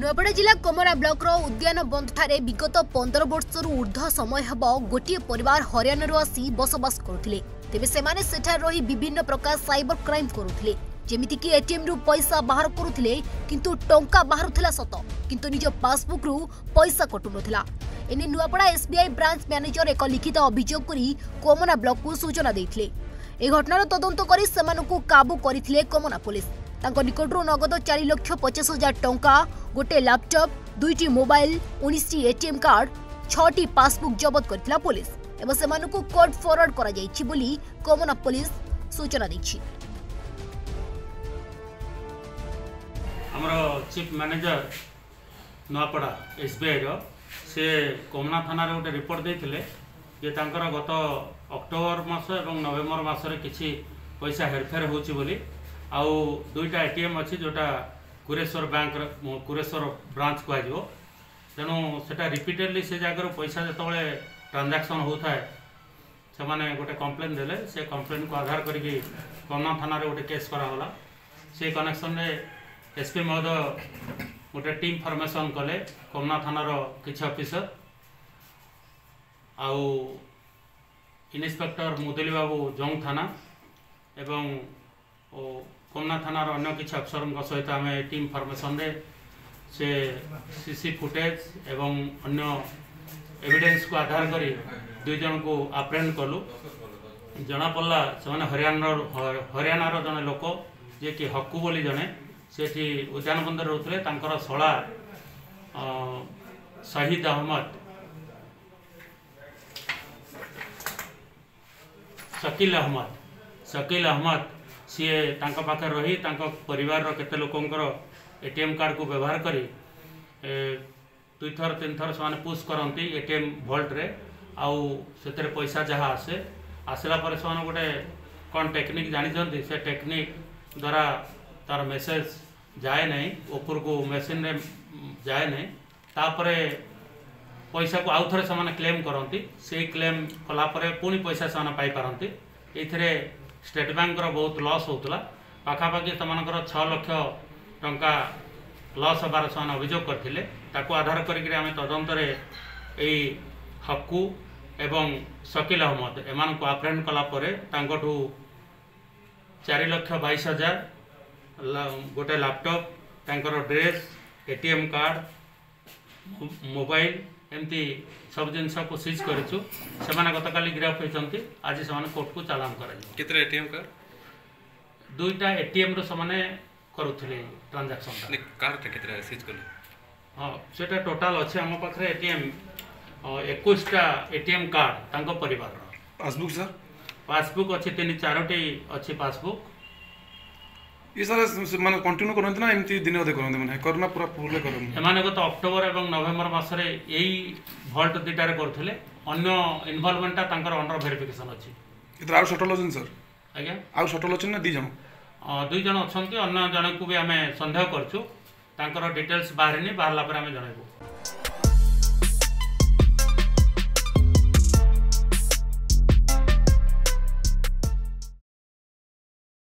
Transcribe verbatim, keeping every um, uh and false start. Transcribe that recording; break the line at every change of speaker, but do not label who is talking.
नूआपड़ा जिला कोमरा ब्लॉक उद्यान बंध ठारे विगत पंद्रह वर्ष ऊर्ध्व समय हब गोटे परिवार हरियाणा आसी बसवास करुले तेबे सेमाने सेठार रही विभिन्न प्रकार साइबर क्राइम करुले जेमिति कि एटीएम रु पैसा बाहर करुले किंतु टंका बाहरुला सत किंतु निज पासबुक रु पैसा कटुनथिला। एने नूआपड़ा एसबीआई ब्रांच मैनेजर एक लिखित अभियोग करी कोमरा ब्लॉक को सूचना देथिले। ए घटनार तदंत करी सेमानकु काबू करिथिले कोमरा पुलिस। तांको निकटरू नगद चार लाख पचास हजार टंका गोटे लैपटॉप दुईटी मोबाइल उन्नीस एटीएम कार्ड छटी पासबुक जबत करथिला पुलिस एवं सेमानकु कोर्ट फॉरवर्ड करा जायछि बोली कोमना पुलिस सूचना दैछि।
हमरो चीफ मैनेजर नूआपड़ा एसबीआई रो से कोमना थाना रे गोटे रिपोर्ट देथिले जे तांकर गत अक्टोबर मास एवं नवेम्बर मास रे किछि पैसा हेरफेर होछि बोली आउ दुईटा एटीएम अच्छी जोटा कुरेश्वर बैंक कुरेश्वर ब्रांच कह तेणु से रिपीटेडली से जगह पैसा जो ट्रांजैक्शन होता है से माने गोटे कंप्लेन देले से कंप्लेन को आधार करके कोमना थाना रे गोटे केस कराला। से कनेक्शन रे एसपी महोदय गोटे टीम फॉर्मेशन कले कोमना थानार किछि ऑफिसर आउ इन्स्पेक्टर मुदली बाबू जंग थाना एवं कोमना थानार अन्य किसी अफसर सहित आम टीम फॉर्मेशन रे से सीसी फुटेज एवं अन्य एविडेंस को आधार करी दुई जन को आप्रेंड कलु। जना पड़ला से हरियाणा हरियाणा जड़े लोक जे कि हक्कू बोली जड़े से उद्यान बंदर रोते शला शहीद अहमद शकील अहमद शकील अहमद सी तांका पाखे रही तांका परिवार केते लोकंकर एटीएम कार्ड को व्यवहार करी दुई थर तीन थर से पुश करती एटीएम भल्ट रे आउ से पैसा जहाँ आसे आसला पर से गोटे कौन टेक्निक जानी से टेक्निक द्वारा तार मेसेज जाए नहीं ऊपर को मशीन रे जाए नहीं तापरे पैसा को आउ थे से क्लेम करती से क्लेम कलापर पुणी पैसा से पाई पारती। ये स्टेट बैंक बहुत लॉस होता पाखापाखि से छः लाख टंका लॉस हबार से अभियोग करते ताको आधार करके आम तदंत हक्कू एवं शकील अहमद एमान को आप्रेंड कलापर चार लाख बाईस हजार गोटे लैपटॉप तांकर ड्रेस एटीएम कार्ड मोबाइल एमती सब जिन को सीज करूँ से गतकाली गिरफ होती आज से कोर्ट को चालान कर
एटीएम कार्ड
दुईटा एटीएम रो से करुले ट्रांजैक्शन
कार्ड केतरा सीज कले
हाँ से टोटाल अच्छे आम पाखे एटीएम इक्कीसटा एटीएम कार्ड तांको परिवार
पासबुक सर
पासबुक अच्छे तीन चारोटी अच्छी पासबुक
ये सर माने कंटिन्यू करते ना एमती दिन अधे करते माने करना पूरा पूरे करते
एमाने गत अक्टोबर एवं नवेम्बर मासरे यही भल्ट दुईटारे करथिले अन्य इन्वॉल्वमेंटा तांकर अंडर वेरिफिकेशन अछि
इधर आउ सटल अछन सर
आज्ञा
आउ सटल अछन ना दी जण
दुई जन अछंती अन्य जण को भी आमे संदेह करछु तांकर डिटेल्स बाहरनी बाहरला पर आमे जणाइबो।